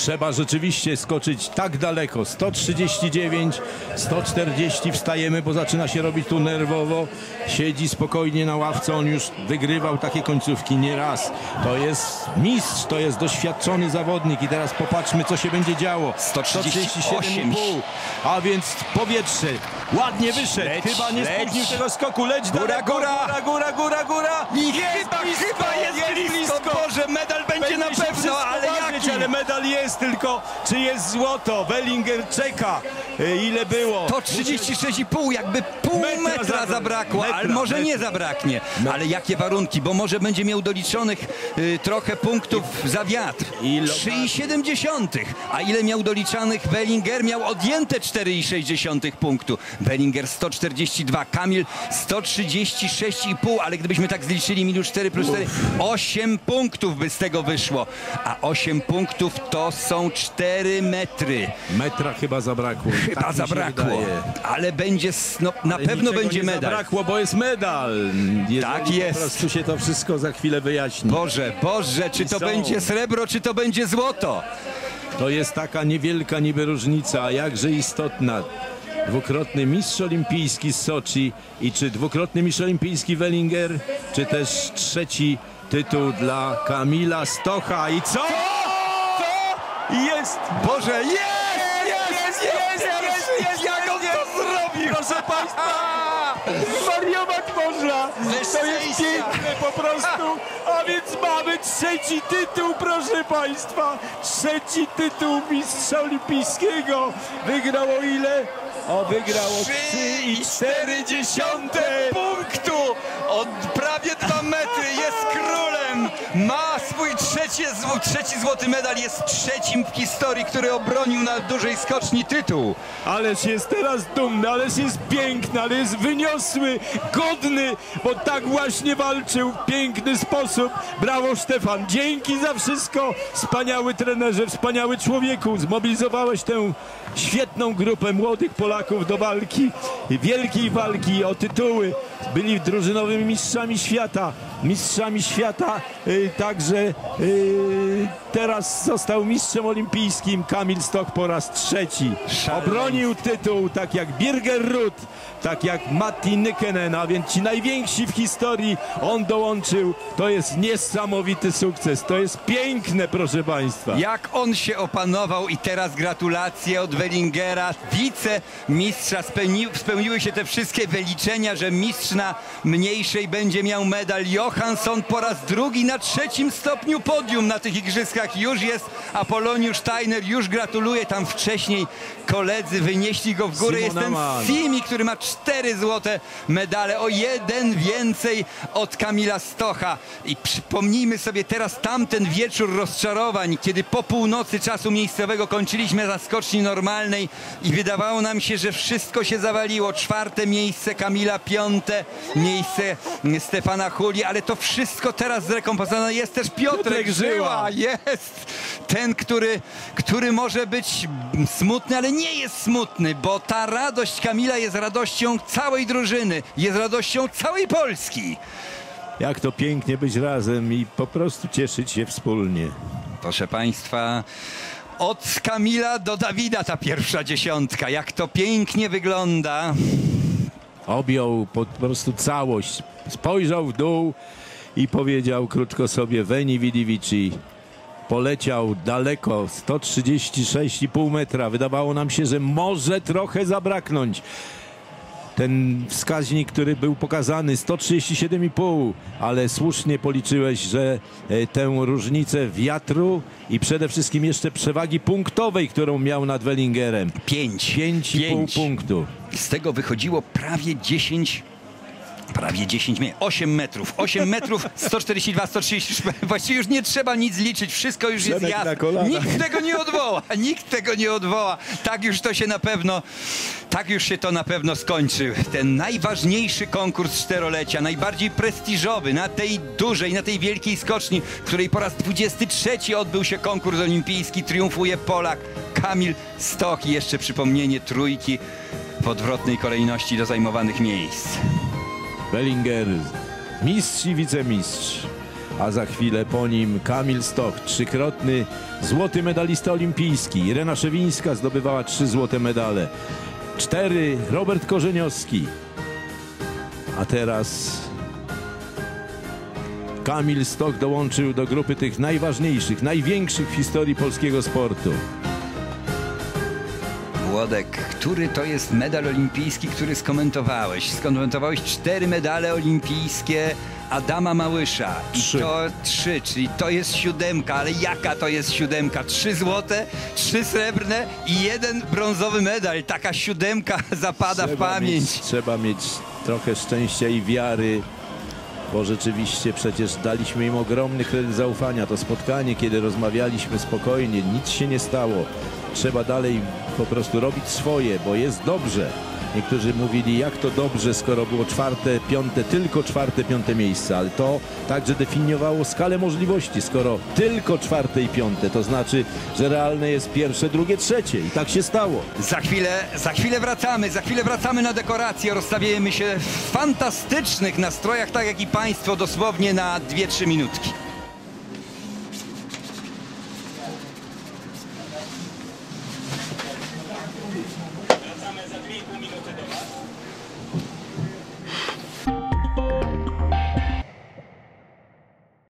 trzeba rzeczywiście skoczyć tak daleko. 139, 140 wstajemy, bo zaczyna się robić tu nerwowo. Siedzi spokojnie na ławce, on już wygrywał takie końcówki nieraz. To jest mistrz, to jest doświadczony zawodnik i teraz popatrzmy, co się będzie działo. 137,5. A więc powietrze. Ładnie wyszedł. Chyba nie spóźnił tego skoku. Leć daleko. Góra. I chyba jest blisko. Boże, medal będzie na pewno, ale jaki? Ale medal jest, tylko czy jest złoto? Wellinger czeka. Ile było? To 36,5, jakby pół metra zabrakło, ale może nie zabraknie. Ale jakie warunki, bo może będzie miał doliczonych trochę punktów za wiatr. 3,7. A ile miał doliczanych Wellinger? Miał odjęte 4,6 punktu. Wellinger 142, Kamil 136,5, ale gdybyśmy tak zliczyli minus 4 plus 4, 8 punktów by z tego wyszło. A 8 punktów to są 4 metry. Metra chyba zabrakło. Chyba tak zabrakło, ale będzie, no, na pewno będzie medal. Zabrakło, bo jest medal. Tak jest. Po prostu się to wszystko za chwilę wyjaśni. Boże, czy to będzie srebro, czy to będzie złoto? To jest taka niewielka niby różnica, a jakże istotna. Dwukrotny mistrz olimpijski z Soczi i czy dwukrotny mistrz olimpijski Wellinger, czy też trzeci tytuł dla Kamila Stocha. I co? Jest! Boże, jest! Jak on to zrobił? Proszę Państwa! Wariować można! To jest piękne po prostu! A więc mamy trzeci tytuł, proszę Państwa! Trzeci tytuł mistrza olimpijskiego! Wygrało ile? Wygrało 3,4 punktu! Od prawie 2 metry jest królem! Ma swój trzeci złoty medal, jest trzecim w historii, który obronił na dużej skoczni tytuł. Ależ jest teraz dumny, ależ jest piękny, ale jest wyniosły, godny, bo tak właśnie walczył w piękny sposób. Brawo, Stefan, dzięki za wszystko. Wspaniały trenerze, wspaniały człowieku. Zmobilizowałeś tę świetną grupę młodych Polaków do walki, wielkiej walki o tytuły. Byli drużynowymi mistrzami świata. Także teraz został mistrzem olimpijskim Kamil Stoch po raz trzeci. Obronił tytuł tak jak Birger Ruth, tak jak Matti Nykänen, a więc ci najwięksi w historii on dołączył. To jest niesamowity sukces, to jest piękne, proszę Państwa. Jak on się opanował i teraz gratulacje od Wellingera, wicemistrza. Spełniły się te wszystkie wyliczenia, że mistrz na mniejszej będzie miał medal. Johansson po raz drugi na trzecim stopniu podium na tych igrzyskach już jest. Apoloniusz Steiner już gratuluje. Tam wcześniej koledzy wynieśli go w górę. Jest ten Simi, który ma 4 złote medale, o 1 więcej od Kamila Stocha. I przypomnijmy sobie teraz tamten wieczór rozczarowań, kiedy po północy czasu miejscowego kończyliśmy na skoczni normalnej i wydawało nam się, że wszystko się zawaliło. 4. miejsce Kamila, 5. miejsce Stefana Huli, ale to wszystko teraz zrekompensowane. Jest też Piotrek Żyła. Jest ten, który może być smutny, ale nie jest smutny, bo ta radość Kamila jest radością całej drużyny, jest radością całej Polski. Jak to pięknie być razem i po prostu cieszyć się wspólnie. Proszę Państwa, od Kamila do Dawida ta pierwsza dziesiątka. Jak to pięknie wygląda. Objął po prostu całość. Spojrzał w dół i powiedział krótko sobie Veni Vidi Vici. Poleciał daleko, 136,5 metra. Wydawało nam się, że może trochę zabraknąć. Ten wskaźnik, który był pokazany, 137,5, ale słusznie policzyłeś, że tę różnicę wiatru i przede wszystkim jeszcze przewagi punktowej, którą miał nad Wellingerem. 5,5 punktu. Z tego wychodziło prawie 10 8 metrów. 8 metrów, 142, 130. Właściwie już nie trzeba nic liczyć, wszystko już jest jasne. Nikt tego nie odwoła, nikt tego nie odwoła. Tak już się to na pewno skończy. Ten najważniejszy konkurs czterolecia, najbardziej prestiżowy na tej dużej, na tej wielkiej skoczni, w której po raz 23 odbył się konkurs olimpijski. Triumfuje Polak Kamil Stoch i jeszcze przypomnienie trójki w odwrotnej kolejności do zajmowanych miejsc. Wellinger, mistrz i wicemistrz. a za chwilę po nim Kamil Stoch, trzykrotny złoty medalista olimpijski. Irena Szewińska zdobywała 3 złote medale. 4 Robert Korzeniowski. A teraz Kamil Stoch dołączył do grupy tych najważniejszych, największych w historii polskiego sportu. Włodek, który to jest medal olimpijski, który skomentowałeś? Skomentowałeś 4 medale olimpijskie Adama Małysza. I 3. to 3, czyli to jest 7, ale jaka to jest 7? 3 złote, 3 srebrne i 1 brązowy medal. Taka 7 zapada w pamięć. Trzeba mieć trochę szczęścia i wiary, bo rzeczywiście przecież daliśmy im ogromny kredyt zaufania. To spotkanie, kiedy rozmawialiśmy spokojnie, nic się nie stało. Trzeba dalej po prostu robić swoje, bo jest dobrze. Niektórzy mówili, jak to dobrze, skoro było 4., 5., tylko 4., 5. miejsce, ale to także definiowało skalę możliwości. Skoro tylko 4. i 5., to znaczy, że realne jest 1., 2., 3. i tak się stało. Za chwilę wracamy na dekorację. Rozstawiamy się w fantastycznych nastrojach, tak jak i Państwo, dosłownie na 2-3 minutki.